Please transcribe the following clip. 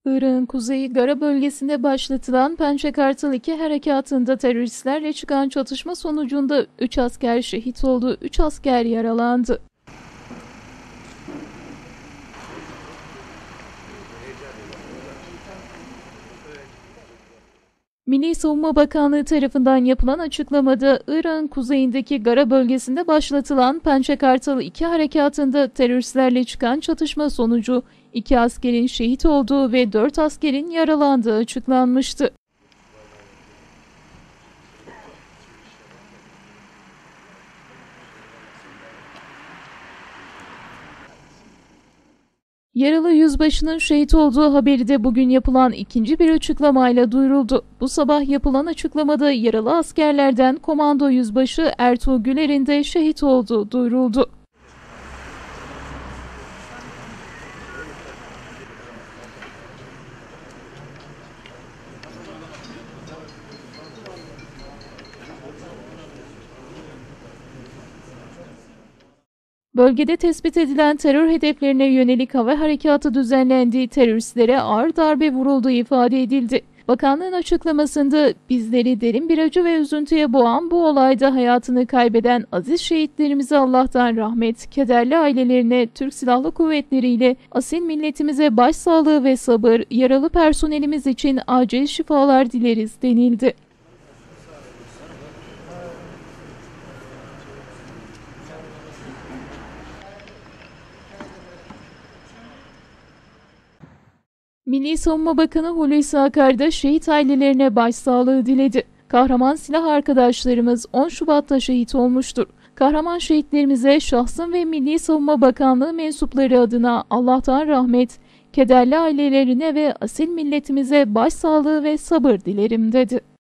Irak'ın Kuzeyi Gara bölgesinde başlatılan Pençe Kartal 2 harekatında teröristlerle çıkan çatışma sonucunda 3 asker şehit oldu, 3 asker yaralandı. Milli Savunma Bakanlığı tarafından yapılan açıklamada Irak'ın kuzeyindeki Gara bölgesinde başlatılan Pençe Kartal 2 harekatında teröristlerle çıkan çatışma sonucu 2 askerin şehit olduğu ve 4 askerin yaralandığı açıklanmıştı. Yaralı yüzbaşının şehit olduğu haberi de bugün yapılan ikinci bir açıklamayla duyuruldu. Bu sabah yapılan açıklamada yaralı askerlerden Komando Yüzbaşı Ertuğ Güler'in de şehit olduğu duyuruldu. Bölgede tespit edilen terör hedeflerine yönelik hava harekatı düzenlendiği, teröristlere ağır darbe vurulduğu ifade edildi. Bakanlığın açıklamasında bizleri derin bir acı ve üzüntüye boğan bu olayda hayatını kaybeden aziz şehitlerimize Allah'tan rahmet, kederli ailelerine, Türk Silahlı Kuvvetleri ile asil milletimize başsağlığı ve sabır, yaralı personelimiz için acil şifalar dileriz denildi. Milli Savunma Bakanı Hulusi Akar da şehit ailelerine başsağlığı diledi. Kahraman silah arkadaşlarımız 10 Şubat'ta şehit olmuştur. Kahraman şehitlerimize şahsım ve Milli Savunma Bakanlığı mensupları adına Allah'tan rahmet, kederli ailelerine ve asil milletimize başsağlığı ve sabır dilerim dedi.